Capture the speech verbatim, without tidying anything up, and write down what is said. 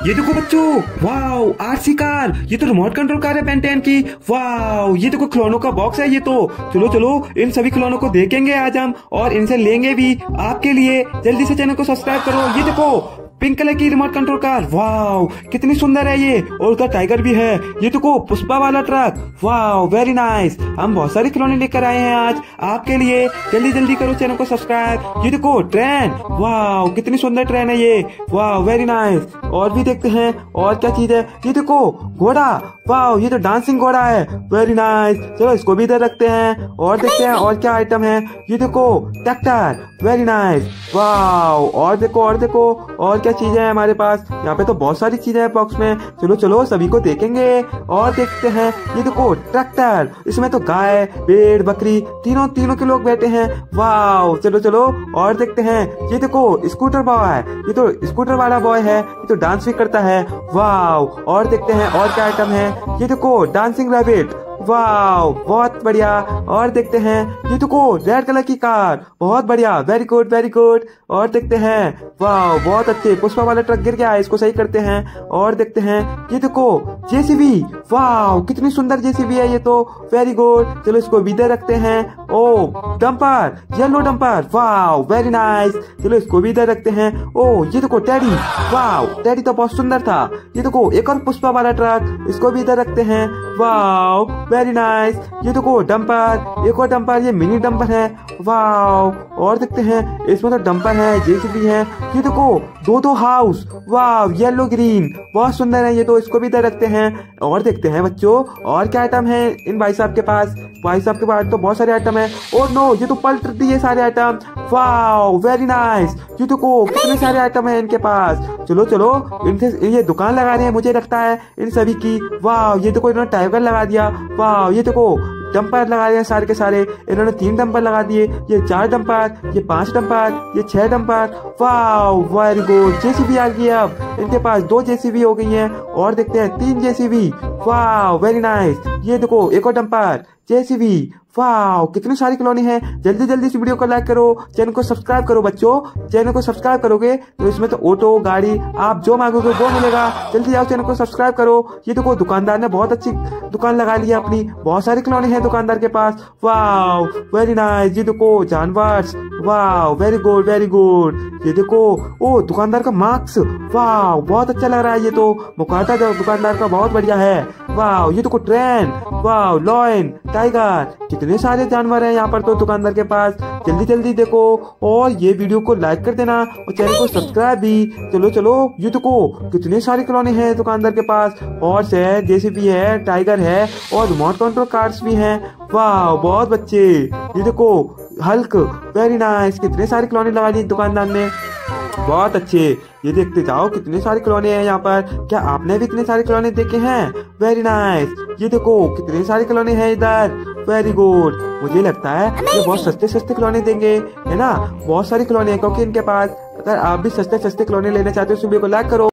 ये देखो बच्चों, वाओ आरसी कार, ये तो रिमोट कंट्रोल कार है बेन टेन की। वाओ ये देखो खिलौनों का बॉक्स है ये तो। चलो चलो इन सभी खिलौनों को देखेंगे आज हम और इनसे लेंगे भी आपके लिए। जल्दी से चैनल को सब्सक्राइब करो। ये देखो पिंक कलर की रिमोट कंट्रोल कार, वाओ कितनी सुंदर है ये। और उधर टाइगर भी है। ये देखो पुष्पा वाला ट्रक, वाओ वेरी नाइस। हम बहुत सारे खिलौने लेकर आए हैं आज आपके लिए। जल्दी जल्दी करो चैनल को सब्सक्राइब। ये देखो ट्रेन, वाओ कितनी सुंदर ट्रेन है ये, वाओ वेरी नाइस। और भी देखते हैं और क्या चीज है। ये देखो घोड़ा, वाओ ये तो डांसिंग घोड़ा है, वेरी नाइस। चलो इसको भी इधर रखते हैं और देखते हैं और क्या आइटम है। ये देखो ट्रैक्टर, वेरी नाइस, वाओ। और देखो और देखो और क्या चीजें हैं हमारे पास। यहाँ पे तो बहुत सारी चीजें हैं बॉक्स में। चलो चलो सभी को देखेंगे और देखते हैं। ये देखो ट्रैक्टर, इसमें तो गाय भेड़ बकरी तीनों तीनों के लोग बैठे हैं, वाओ। चलो चलो और देखते हैं। ये देखो स्कूटर बॉय, ये तो स्कूटर वाला बॉय है, ये तो डांस भी करता है, वाओ। और देखते हैं और क्या आइटम है। ये देखो डांसिंग रैबिट, वाओ बहुत बढ़िया। और देखते हैं। ये देखो रेड कलर की कार, बहुत बढ़िया, वेरी गुड वेरी गुड। और देखते हैं, वाओ बहुत अच्छे। पुष्पा वाला ट्रक गिर गया है, इसको सही करते हैं। और देखते हैं। ये देखो जेसीबी, वाओ कितनी सुंदर जेसीबी है ये तो, वेरी गुड। चलो इसको भी इधर रखते हैं। ओ dumper, yellow dumper, wow very nice. चलो इसको भी इधर रखते हैं। ओ ये देखो टेडी, वाओ टेडी तो बहुत सुंदर था। ये देखो एक और पुष्पा वाला ट्रक, इसको भी इधर रखते हैं, वाओ वेरी नाइस। ये देखो डंपर, एक और डंपर, ये मिनी डंपर है, वाओ। और देखते हैं इसमें तो डंपर है, जेसीबी है। ये देखो दो दो हाउस, वाओ येलो ग्रीन, बहुत सुंदर है ये तो, इसको भी इधर रखते हैं। और देखते हैं बच्चों और क्या आइटम है इन भाई साहब के पास। भाई साहब के पास तो बहुत सारे आइटम है। और नो ये तो पलट दिए सारे आइटम, वाओ वेरी नाइस। ये देखो कितने सारे आइटम है इनके पास। चलो चलो इनसे ये दुकान लगा रहे हैं मुझे लगता है इन सभी की, वाओ। ये देखो इन्होंने टाइगर लगा दिया, वाओ। ये देखो डंपर लगा दिए सारे के सारे, इन्होंने तीन डंपर लगा दिए, ये चार डंपर, ये पांच डंपर, ये छह dumper, wow very good. JCB आ गई, अब इनके पास दो जेसीबी हो गई हैं। और देखते हैं तीन जेसीबी, वाओ वेरी नाइस। ये देखो एक और डंपर, जेसीबी, वाओ कितनी सारी खिलौने हैं। जल्दी जल्दी इस वीडियो को लाइक करो, चैनल को सब्सक्राइब करो बच्चों। चैनल को सब्सक्राइब करोगे तो इसमें तो ऑटो गाड़ी आप जो मांगोगे वो मिलेगा। जल्दी जाओ चैनल को सब्सक्राइब करो। ये देखो दुकानदार ने बहुत अच्छी दुकान लगा ली है अपनी, बहुत सारे खिलौने हैं दुकानदार के पास, वाओ वेरी नाइस। ये देखो जानवर, wow very good very good. ये देखो ओ दुकानदार का मास्क, वाओ बहुत अच्छा लग रहा है ये तो, मुकाटा दुकानदार का बहुत बढ़िया है, वाओ। ये देखो ट्रेन, वाओ लॉयन टाइगर, कितने सारे जानवर हैं यहाँ पर तो दुकानदार के पास। जल्दी जल्दी देखो और ये वीडियो को लाइक कर देना और चैनल को सब्सक्राइब भी। चलो चलो ये देखो कितने सारे खिलौने हैं दुकानदार के पास, हॉर्स है, जेसीबी है, टाइगर है और रिमोट कंट्रोल कार्स भी हैं, वाह बहुत बच्चे। ये देखो हल्क, वेरी नाइस। कितने सारे खिलौने लगा दिए दुकानदार ने, बहुत अच्छे। ये देखते जाओ कितने सारे खिलौने हैं यहाँ पर। क्या आपने भी इतने सारे खिलौने देखे हैं, वेरी नाइस। ये देखो कितने सारे खिलौने हैं इधर, वेरी गुड। मुझे लगता है ये बहुत सस्ते सस्ते खिलौने देंगे, है ना। बहुत सारे खिलौने हैं क्योंकि इनके पास। अगर आप भी सस्ते सस्ते खिलौने लेना चाहते हो तो वीडियो को लाइक करो।